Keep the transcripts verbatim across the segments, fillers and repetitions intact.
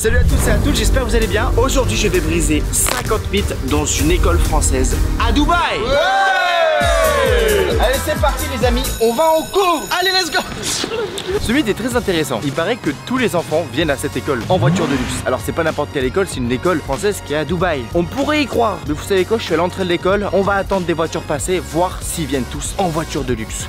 Salut à tous et à toutes, j'espère que vous allez bien. Aujourd'hui je vais briser cinquante mythes dans une école française à Dubaï. Ouais. Allez c'est parti les amis, on va en cours. Allez let's go. Ce mythe est très intéressant. Il paraît que tous les enfants viennent à cette école en voiture de luxe. Alors c'est pas n'importe quelle école, c'est une école française qui est à Dubaï. On pourrait y croire, mais vous savez quoi, je suis à l'entrée de l'école. On va attendre des voitures passer, voir s'ils viennent tous en voiture de luxe.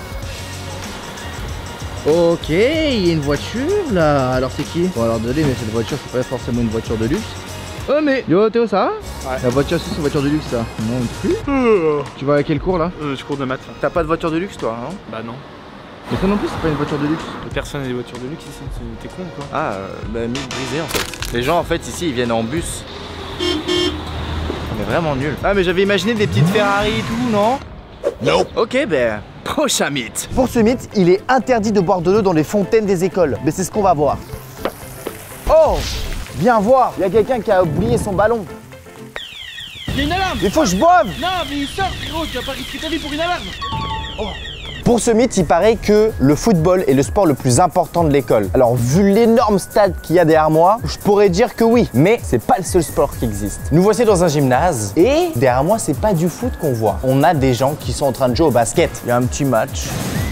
Ok, il y a une voiture là. Alors c'est qui? Bon alors désolé mais cette voiture c'est pas forcément une voiture de luxe. Oh mais yo Théo ça va? Ouais. La voiture aussi c'est une voiture de luxe ça. Non plus. euh... Tu vas à quel cours là? euh, Je cours de maths. T'as pas de voiture de luxe toi hein? Bah non. Mais toi non plus c'est pas une voiture de luxe. Personne n'a des voitures de luxe ici, t'es con ou quoi? Ah euh, bah mythe brisé en fait. Les gens en fait ici ils viennent en bus. On est vraiment nuls. Ah mais j'avais imaginé des petites Ferrari et tout non? Non. Ok ben prochain mythe. Pour ce mythe, il est interdit de boire de l'eau dans les fontaines des écoles. Mais c'est ce qu'on va voir. Oh, viens voir, il y a quelqu'un qui a oublié son ballon. Il y a une alarme. Il faut que je boive. Non mais il sort frérot, tu vas pas risquer ta vie pour une alarme. Oh. Pour ce mythe, il paraît que le football est le sport le plus important de l'école. Alors, vu l'énorme stade qu'il y a derrière moi, je pourrais dire que oui. Mais c'est pas le seul sport qui existe. Nous voici dans un gymnase et derrière moi, c'est pas du foot qu'on voit. On a des gens qui sont en train de jouer au basket. Il y a un petit match.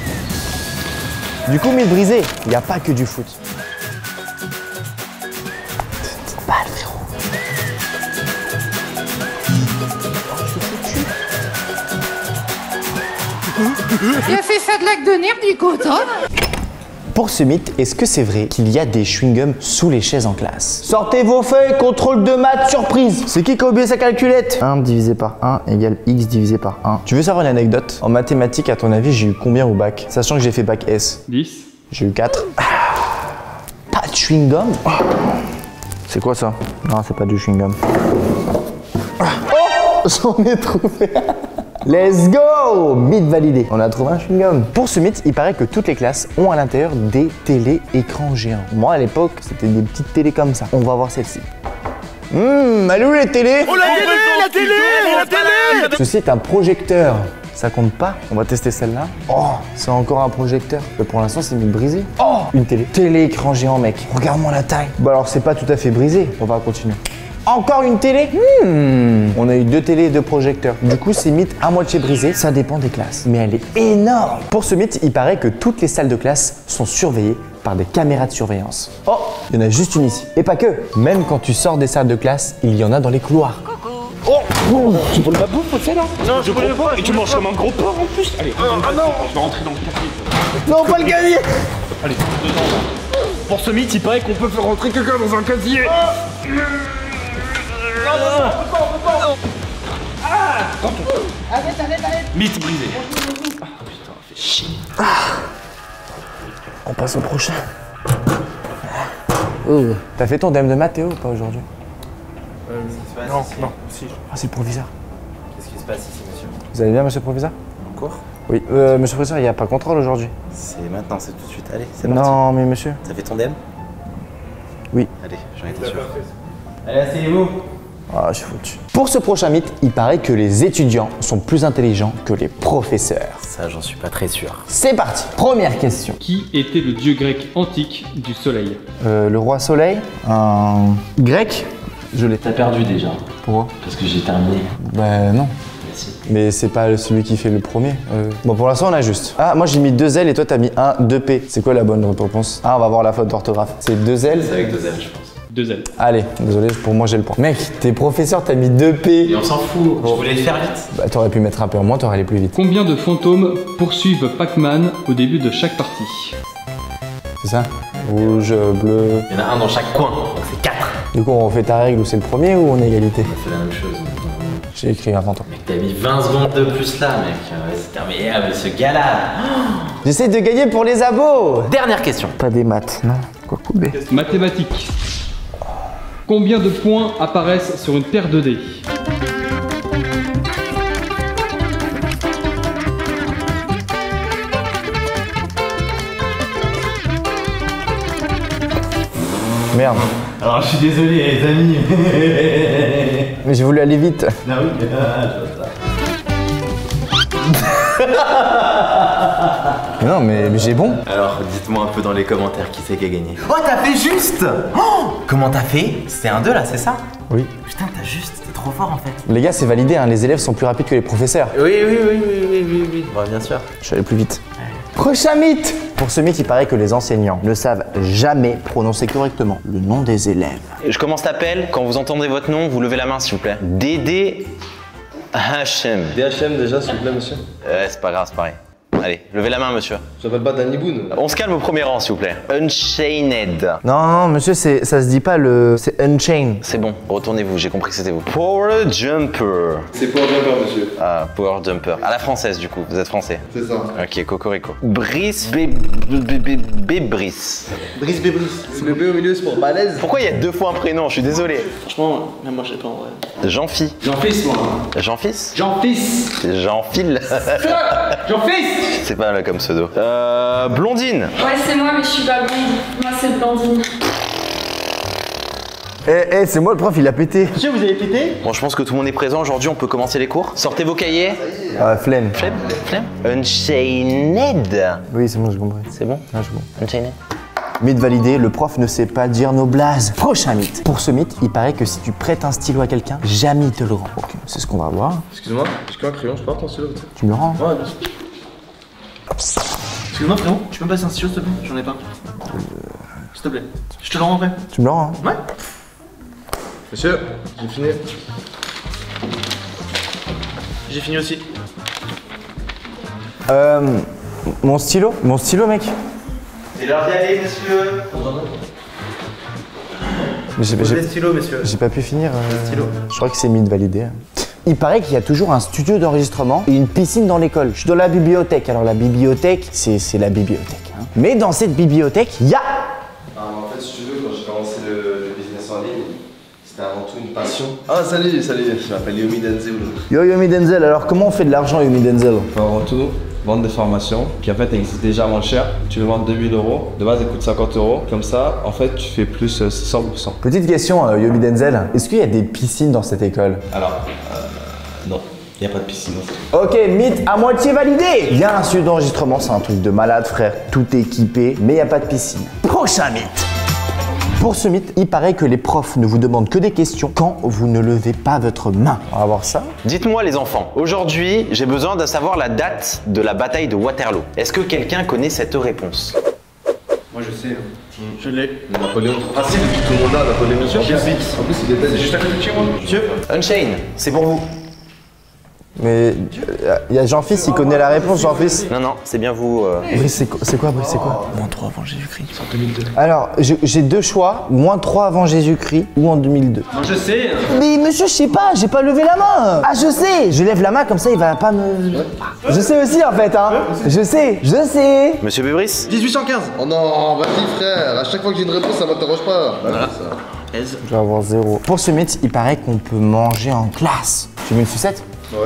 Du coup, mythe brisé, il n'y a pas que du foot. Petite balle, frérot. Il a fait ça de lac de nerfs du côté. Pour ce mythe, est-ce que c'est vrai qu'il y a des chewing-gums sous les chaises en classe? Sortez vos feuilles, contrôle de maths, surprise. C'est qui qui a oublié sa calculette? un divisé par un égale x divisé par un. Tu veux savoir une anecdote? En mathématiques, à ton avis, j'ai eu combien au bac? Sachant que j'ai fait bac S. dix. J'ai eu quatre. Ah, pas de chewing-gum? Oh. C'est quoi ça? Non, c'est pas du chewing-gum. Oh, j'en ai trouvé. Let's go! Mythe validé. On a trouvé un chewing-gum. Pour ce mythe, il paraît que toutes les classes ont à l'intérieur des télé-écrans géants. Moi, à l'époque, c'était des petites télés comme ça. On va voir celle-ci. Hum, elle est où les télés? Oh la télé, la télé, la télé! Ceci est un projecteur. Ça compte pas? On va tester celle-là. Oh, c'est encore un projecteur. Mais pour l'instant, c'est mythe brisé. Oh, une télé. Télé-écran géant, mec. Regarde-moi la taille. Bon, alors, c'est pas tout à fait brisé. On va continuer. Encore une télé? hmm. On a eu deux télés et deux projecteurs. Du coup, c'est mythe à moitié brisé. Ça dépend des classes. Mais elle est énorme. Pour ce mythe, il paraît que toutes les salles de classe sont surveillées par des caméras de surveillance. Oh, il y en a juste une ici. Et pas que. Même quand tu sors des salles de classe, il y en a dans les couloirs. Oh, oh. Tu voles ma bouffe, c'est là? Non, je voulais pas. Et tu manges comme un gros porc en plus. Allez, oh, oh, non. Je vais rentrer dans le café. Non, pas le gagner. Allez, dedans. Pour ce mythe, il paraît qu'on peut faire rentrer quelqu'un dans un casier. Oh. Non, non, non, on peut pas, on peut pas. Ah, arrête, arrête, arrête. Mythe brisé. Ah putain, fait chier. Ah. On passe au prochain. Oh. T'as fait ton D E M de maths, Théo, ou pas aujourd'hui? euh, Non, ici, non, si. Ah, c'est le proviseur. Qu'est-ce qui se passe ici, monsieur? Vous allez bien, monsieur le proviseur? En cours? Oui. Euh, monsieur le proviseur, il n'y a pas contrôle aujourd'hui? C'est maintenant, c'est tout de suite. Allez, c'est parti. Non, mais monsieur. T'as fait ton D E M? Oui. Allez, j'en étais sûr. Allez, asseyez-vous. Ah, je suis foutu. Pour ce prochain mythe, il paraît que les étudiants sont plus intelligents que les professeurs. Ça, j'en suis pas très sûr. C'est parti. Première question. Qui était le dieu grec antique du soleil? Euh, le roi soleil? Un grec? Je l'ai. T'as perdu déjà. Pourquoi? Parce que j'ai terminé. Bah non. Merci. Mais c'est pas celui qui fait le premier. Euh... Bon, pour l'instant, on a juste. Ah, moi j'ai mis deux L et toi t'as mis un, deux P. C'est quoi la bonne réponse? Ah, on va voir la faute d'orthographe. C'est deux L. C'est avec deux L, je pense. Deux L. Allez, désolé, pour moi j'ai le point. Mec, t'es professeur, t'as mis deux P. Et on s'en fout. Je voulais le faire vite. Bah, t'aurais pu mettre un P en moins, t'aurais allé plus vite. Combien de fantômes poursuivent Pac-Man au début de chaque partie? C'est ça? Rouge, bleu. Il y en a un dans chaque coin, donc c'est quatre. Du coup, on fait ta règle où c'est le premier ou on est égalité? On a fait la même chose. J'ai écrit un fantôme. Mec, t'as mis vingt secondes de plus là, mec. C'est terminé, mais ce gars-là. J'essaie de gagner pour les abos. Dernière question. Pas des maths, non? Quoi couper? Mathématiques. Combien de points apparaissent sur une paire de dés? Merde. Alors, je suis désolé, les amis. Mais j'ai voulu aller vite. Ah oui, je vois ça. Mais non, mais, mais j'ai bon. Alors, dites-moi un peu dans les commentaires qui c'est qui a gagné. Oh, t'as fait juste. Oh, comment t'as fait? C'était un deux là, c'est ça? Oui. Putain, t'as juste, t'es trop fort en fait. Les gars, c'est validé, hein, les élèves sont plus rapides que les professeurs. Oui, oui, oui, oui, oui, oui, oui. Bah, bien sûr. Je suis allé plus vite. Prochain mythe. Pour ce mythe, il paraît que les enseignants ne savent jamais prononcer correctement le nom des élèves. Je commence l'appel. Quand vous entendrez votre nom, vous levez la main s'il vous plaît. Dédé H M. D H M déjà, s'il vous plaît, monsieur. Ouais, c'est pas grave, c'est pareil. Allez, levez la main, monsieur. Je m'appelle pas Danny Boone. On se calme au premier rang, s'il vous plaît. Unchained. Non, non, monsieur, c'est, ça se dit pas le... c'est Unchained. C'est bon, retournez-vous, j'ai compris que c'était vous. Power Jumper. C'est Power Jumper, monsieur. Ah, Power Jumper. À la française, du coup, vous êtes français. C'est ça. Ok, Cocorico. Brice Bé... Bé... Bé... Bébrice. Brice Bébris. C'est bébé au milieu, c'est pour balèze. Pourquoi il y a deux fois un prénom? Je suis désolé. Franchement, même moi, je sais pas en vrai. Jean-Phi. Jean-Fils, moi. Jean-Fils Jean-Fils. Jean-Phil. Jean-Fils. C'est pas là comme pseudo. Euh... Blondine. Ouais, c'est moi, mais je suis pas blonde. Moi, c'est Blandine. Eh, eh, c'est moi le prof, il a pété. Monsieur, vous avez pété? Bon, je pense que tout le monde est présent aujourd'hui, on peut commencer les cours. Sortez vos cahiers. Ah, flemme. Flemme Flemme Unchained. Oui, c'est bon, j'ai compris. C'est bon? Ah, c'est bon. Unchained. Mythe validé, le prof ne sait pas dire nos blazes. Prochain mythe. Pour ce mythe, il paraît que si tu prêtes un stylo à quelqu'un, jamais il te le rend. Ok, c'est ce qu'on va voir. Excuse-moi, j'ai qu'un crayon, je peux avoir ton stylo? Tu me le rends? Ouais, bien sûr. Excuse-moi, frérot, tu peux me passer un stylo, s'il te plaît? J'en ai pas. S'il te plaît. Je te le rends après. Tu me le rends, hein? Ouais. Monsieur, j'ai fini. J'ai fini aussi. Euh... Mon stylo? Mon stylo, mec? C'est l'heure d'y aller, monsieur. Mais j'ai, Posez j'ai- le stylo, monsieur. j'ai pas pu finir. euh, stylo. Je crois que c'est mythe validé. Il paraît qu'il y a toujours un studio d'enregistrement et une piscine dans l'école. Je suis dans la bibliothèque. Alors la bibliothèque, c'est, c'est la bibliothèque. Hein. Mais dans cette bibliothèque, il y a... Ah, en fait, si tu veux, quand j'ai commencé le, le business en ligne, c'était avant tout une passion. Ah, salut, salut, je m'appelle Yomi Denzel. Yo Yomi Denzel, alors comment on fait de l'argent Yomi Denzel? Avant tout, vendre des formations qui en fait existent déjà moins cher. Tu le vends deux mille euros, de base elle coûte cinquante euros. Comme ça, en fait, tu fais plus euh, cent pour cent. Petite question, euh, Yomi Denzel, est-ce qu'il y a des piscines dans cette école? Alors, euh, non, il n'y a pas de piscine. Ok, mythe à moitié validé. Il y a un studio d'enregistrement, c'est un truc de malade frère, tout équipé, mais il n'y a pas de piscine. Prochain mythe. Pour ce mythe, il paraît que les profs ne vous demandent que des questions quand vous ne levez pas votre main. On va voir ça. Dites-moi les enfants, aujourd'hui j'ai besoin de savoir la date de la bataille de Waterloo. Est-ce que quelqu'un connaît cette réponse? Moi, je sais. Je l'ai. Napoléon. Facile, tout le monde là, Napoléon. J'y habite. En plus, il est bête. C'est juste à côté de chez moi. Monsieur Unchained, c'est pour vous. Mais il y a Jean-Fils, il connaît la réponse, Jean-Fils. Non, non, c'est bien vous. euh. Brice, c'est quoi, c'est quoi, Brice, c'est quoi? Moins trois avant Jésus-Christ. En deux mille deux. Alors, j'ai j'ai deux choix, moins trois avant Jésus-Christ ou en deux mille deux. Moi, je sais. Mais monsieur, je sais pas, j'ai pas levé la main. Ah, je sais, je lève la main comme ça, il va pas me... Je sais aussi en fait, hein. Je sais, je sais. Monsieur Bébris? dix-huit cent quinze. Oh non, vas-y frère, à chaque fois que j'ai une réponse, ça m'interroge pas. Voilà. Je vais avoir zéro. Pour ce mythe, il paraît qu'on peut manger en classe. Tu veux une sucette? Ouais.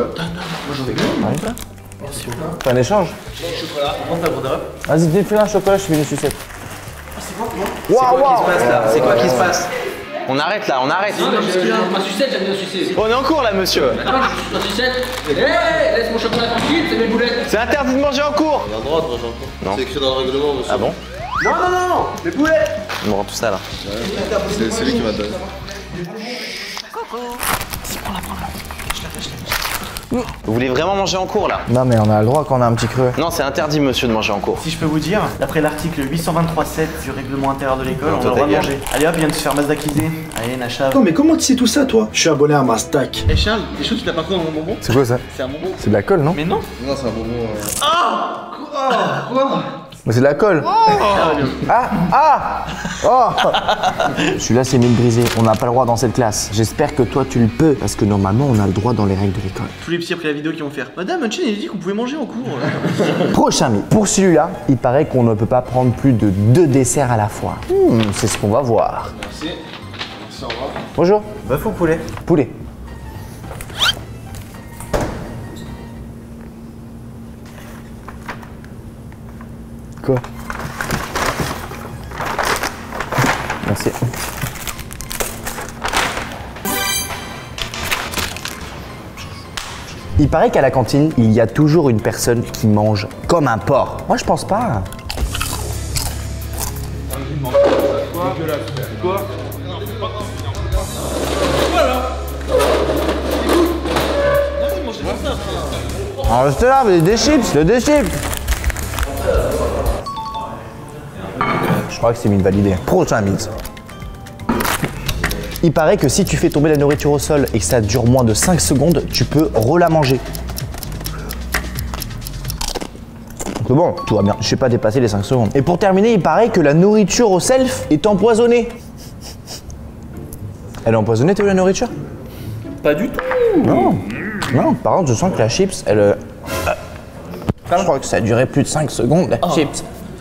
Fais un échange. Vas-y, défile un chocolat, je fais une sucette. C'est quoi qui se passe là? C'est quoi qui se passe? On arrête là, on arrête. Ma sucette, j'aime bien sucer. On est en cours là, monsieur. Attends, je suis ma sucette. Hé, laisse mon chocolat tranquille, c'est mes boulettes. C'est interdit de manger en cours. On a le droit de manger en cours. Non. C'est écrit dans le règlement, monsieur. Ah bon? Non, non, non, non, les boulettes. On me rend tout ça là. C'est c'est lui qui m'a donné. Vous voulez vraiment manger en cours là? Non, mais on a le droit quand on a un petit creux. Non, c'est interdit, monsieur, de manger en cours. Si je peux vous dire, d'après l'article huit cent vingt-trois sept du règlement intérieur de l'école, Non, on a toi, le droit de ta manger. Allez hop, il vient de se faire masdaquiser. Allez, Nacha. Non mais comment tu sais tout ça toi? Je suis abonné à ma stack. Eh Charles, les choses tu l'as pas pris dans mon bonbon? C'est quoi ça? C'est un bonbon. C'est de la colle, non? Mais non. Non, c'est un bonbon. euh. Mais c'est de la colle. Ah, ah, oh. Celui-là, c'est mille brisé. On n'a pas le droit dans cette classe. J'espère que toi, tu le peux. Parce que normalement, on a le droit dans les règles de l'école. Tous les petits après la vidéo qui vont faire. Madame, Unchained, il a dit qu'on pouvait manger en cours. Prochain mythe. Pour celui-là, il paraît qu'on ne peut pas prendre plus de deux desserts à la fois. Hmm, c'est ce qu'on va voir. Merci. Merci, au revoir. Bonjour. Bœuf ou poulet? Poulet. Quoi? Merci. Il paraît qu'à la cantine, il y a toujours une personne qui mange comme un porc. Moi, je pense pas. Alors, restez là, mais des chips, des chips. Je crois que c'est mythe validé. Prochain mythe. Il paraît que si tu fais tomber la nourriture au sol et que ça dure moins de cinq secondes, tu peux re-la manger. C'est bon, tout va bien. Je sais pas dépasser les cinq secondes. Et pour terminer, il paraît que la nourriture au self est empoisonnée. Elle est empoisonnée, toi, la nourriture? Pas du tout. Non. Non, par contre, je sens que la chips, elle... Euh... Je crois que ça a duré plus de cinq secondes, la oh. chips.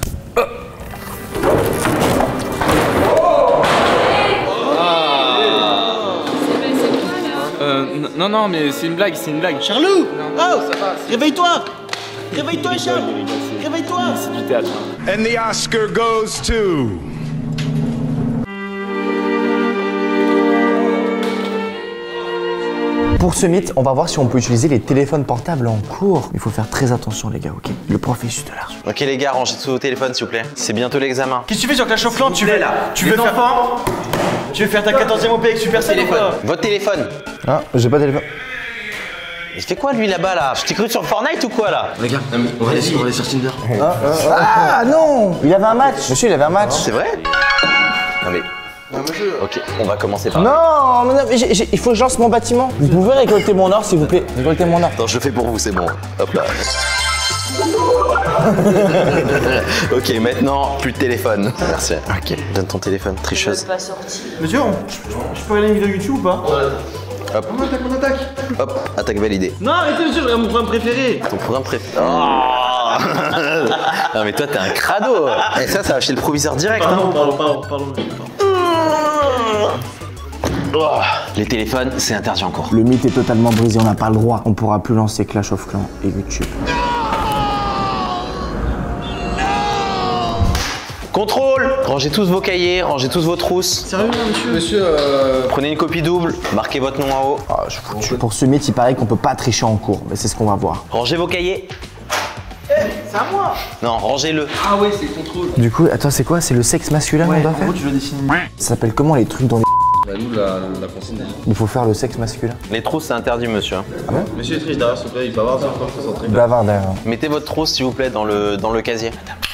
Non, non, mais c'est une blague, c'est une blague. Charlot! Oh! Réveille-toi! Réveille-toi, Charles! Réveille-toi! C'est du théâtre. And the Oscar goes to... Pour ce mythe, on va voir si on peut utiliser les téléphones portables en cours. Il faut faire très attention, les gars, ok? Le prof est juste là. Ok, les gars, rangez tous vos téléphones, s'il vous plaît. C'est bientôt l'examen. Qu'est-ce que tu fais sur Clash of Clans? Tu veux là? Tu veux faire quoi? Tu veux faire ta quatorzième O P avec Super Saiyan? Votre téléphone. Ah, j'ai pas de téléphone. Il fait quoi lui là-bas là? Je t'ai cru sur Fortnite ou quoi là? Les gars, on va aller sur, on va aller sur Tinder. Ah, ah, ah non! Il avait un match. Monsieur, il avait un match. C'est vrai? Non mais... Ok, on va commencer par... Non, mais non mais j'ai, j'ai, il faut que je lance mon bâtiment. Vous pouvez récolter mon or, s'il vous plaît. Récoltez mon or. Attends, je le fais pour vous, c'est bon. Hop là. Ok, maintenant, plus de téléphone. Merci. Ok, donne ton téléphone, tricheuse. Pas sorti. Monsieur, on, je, je peux regarder une vidéo YouTube ou pas? Hop. On attaque, on attaque. Hop, attaque validée. Non, arrêtez, monsieur, je regarde mon programme préféré. Ton programme préféré. Oh non mais toi, t'es un crado. Et ça, ça va chez le proviseur direct. Pardon, hein. pardon, pardon, pardon, pardon. Oh, les téléphones, c'est interdit encore. Le mythe est totalement brisé, on n'a pas le droit. On pourra plus lancer Clash of Clans et YouTube. Contrôle! Rangez tous vos cahiers, rangez tous vos trousses. Sérieux, monsieur? Monsieur, euh... Prenez une copie double, marquez votre nom en haut. Ah, je foutu. Pour ce mythe, il paraît qu'on peut pas tricher en cours, mais c'est ce qu'on va voir. Rangez vos cahiers. Hey, c'est à moi! Non, rangez-le. Ah ouais, c'est contrôle. Du coup, attends, c'est quoi? C'est le sexe masculin Ouais, qu'on doit en faire? gros, tu dois dessiner. Ça s'appelle comment les trucs dans les... Bah nous, la, la consigne. Il faut faire le sexe masculin. Les trousses, c'est interdit, monsieur. Ah bon? Monsieur triche derrière, s'il vous plaît, il peut avoir ça encore concentré. Bavard derrière. Mettez votre trousse, s'il vous plaît, dans le, dans le casier.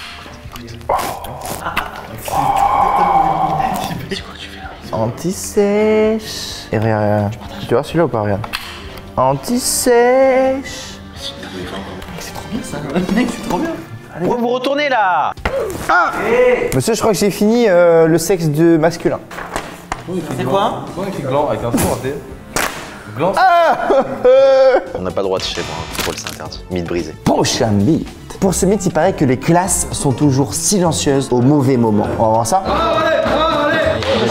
Anti-sèche. Et regarde, tu vois celui-là ou pas? Regarde. Anti-sèche. C'est trop bien ça, mec, c'est trop bien. Pourquoi vous retournez là? Ah hey. Monsieur, je crois que j'ai fini euh, le sexe de masculin. C'est quoi? Pourquoi il fait gland avec un fond, t'es gland? Ah On n'a pas le droit de chier, pour un contrôle, c'est interdit. Mythe brisé. Prochain mythe. Pour ce mythe, il paraît que les classes sont toujours silencieuses au mauvais moment. On va voir ça? Ah, allez, ah, allez.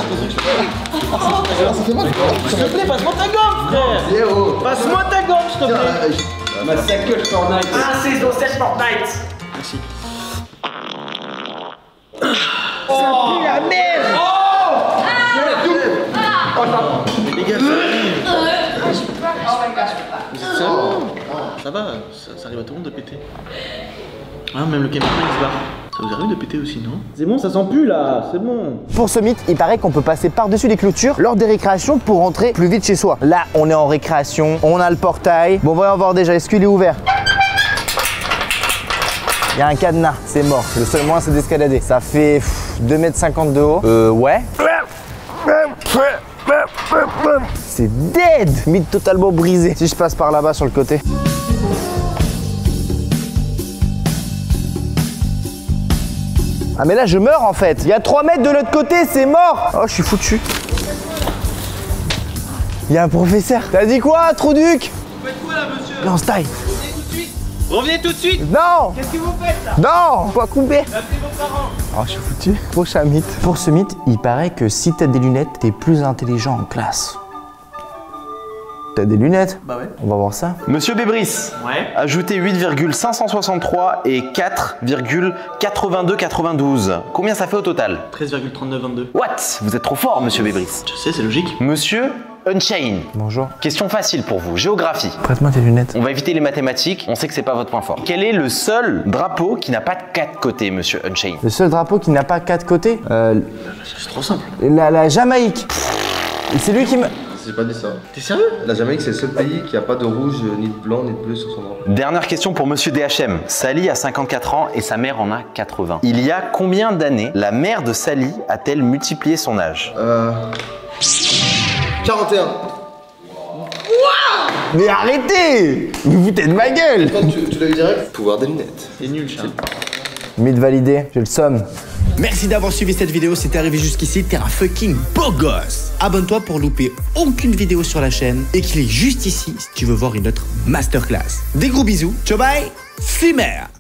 S'il te plaît, passe-moi ta gomme, frère. Passe-moi ta gomme, s'il te plaît. Ma sacoche Fortnite. Ah, c'est dans cette Fortnite. Merci. Ça pue la merde. Oh Oh, pardon. Mais les gars, ça arrive. Ah, je peux pas, je peux pas, je peux pas. Vous êtes sérieux? Ça va, ça, ça arrive à tout le monde de péter. Ah, même le caméraman il se barre. Ça vous arrive de péter aussi, non? C'est bon, ça sent plus là, c'est bon. Pour ce mythe, il paraît qu'on peut passer par-dessus les clôtures lors des récréations pour rentrer plus vite chez soi. Là, on est en récréation, on a le portail. Bon, voyons voir déjà, est-ce qu'il est ouvert? Il y a un cadenas, c'est mort. Le seul moyen, c'est d'escalader. Ça fait pff, deux mètres cinquante de haut. Euh, ouais. C'est dead! Mythe totalement brisé. Si je passe par là-bas sur le côté. Ah mais là je meurs en fait. Il y a trois mètres de l'autre côté, c'est mort. Oh, je suis foutu. Il y a un professeur. T'as dit quoi, Trouduc? Vous faites quoi là, monsieur? Lance taille. Revenez tout de suite. Non. Qu'est-ce que vous faites là? Non, pas couper. Appelez vos parents. Oh, je suis foutu. Prochain mythe. Pour ce mythe, il paraît que si t'as des lunettes, t'es plus intelligent en classe. T'as des lunettes? Bah ouais. On va voir ça. Monsieur Bébris, ouais. Ajoutez huit virgule cinq cent soixante-trois et quatre virgule quatre-vingt-deux quatre-vingt-douze. Combien ça fait au total? treize virgule trente-neuf vingt-deux. What? Vous êtes trop fort, monsieur Bébris. Je sais, c'est logique. Monsieur Unchained. Bonjour. Question facile pour vous, géographie. Prête-moi tes lunettes. On va éviter les mathématiques, on sait que c'est pas votre point fort. Quel est le seul drapeau qui n'a pas de quatre côtés, monsieur Unchained? Le seul drapeau qui n'a pas quatre côtés euh, C'est trop simple. La, la Jamaïque. Et c'est lui qui me... J'ai pas dit ça. T'es sérieux? La Jamaïque, c'est le seul pays qui a pas de rouge, ni de blanc, ni de bleu sur son drapeau. Dernière question pour monsieur D H M. Sally a cinquante-quatre ans et sa mère en a quatre-vingts. Il y a combien d'années la mère de Sally a-t-elle multiplié son âge? Euh... quarante et un. Mais arrêtez! Vous vous foutez de ma gueule! Quand tu, tu l'as eu direct? Pouvoir des lunettes. C'est nul, Charles. Mythe validé, j'ai le somme. Merci d'avoir suivi cette vidéo, si t'es arrivé jusqu'ici, t'es un fucking beau gosse. Abonne-toi pour louper aucune vidéo sur la chaîne et clique juste ici si tu veux voir une autre masterclass. Des gros bisous, ciao bye, Flimer.